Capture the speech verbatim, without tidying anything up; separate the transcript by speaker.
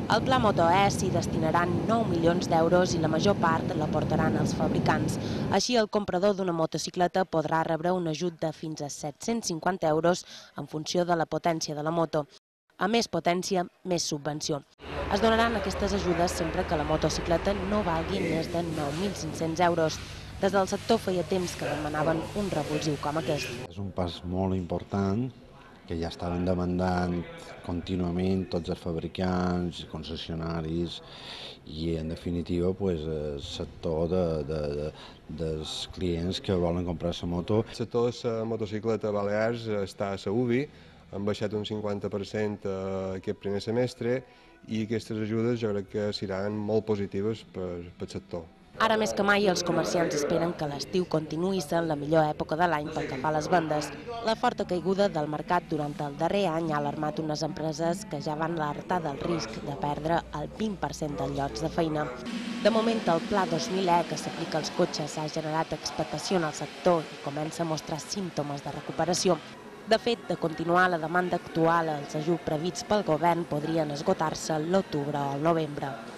Speaker 1: Al Pla Moto E s'hi destinaran nou milions d'euros i la major part la portaran els fabricants. Així, el comprador d'una motocicleta podrà rebre un ajut de fins a set-cents cinquanta euros en funció de la potència de la moto. A més potència, més subvenció. Es donaran aquestes ajudes sempre que la motocicleta no valgui més de nou mil cinc-cents euros. Des del sector feia temps que demanaven un revulsiu com aquest.
Speaker 2: És un pas molt important que ja estaven demandant contínuament tots els fabricants, concessionaris i, en definitiva, pues, el sector de, de, de, dels clients que volen comprar la moto.
Speaker 3: El sector de la motocicleta a Balears està a la U B I, han baixat un cinquanta per cent aquest primer semestre i aquestes ajudes jo crec que seran molt positives per, per el sector.
Speaker 1: Ara més que mai els comerciants esperen que l'estiu continuï sent la millor època de l'any pel que fa a les vendes. La forta caiguda del mercat durant el darrer any ha alarmat unes empreses que ja van alertar del risc de perdre el vint per cent dels llocs de feina. De moment, el Pla dos mil E que s'aplica als cotxes ha generat expectació en el sector i comença a mostrar símptomes de recuperació. De fet, de continuar la demanda actual, els ajuts prevists pel govern podrien esgotar-se l'octubre o el novembre.